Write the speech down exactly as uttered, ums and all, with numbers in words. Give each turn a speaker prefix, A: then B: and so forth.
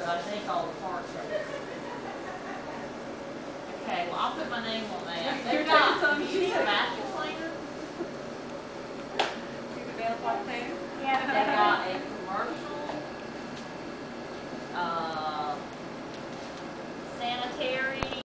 A: I think all the parts are. Okay, well, I'll put my name on that. They've got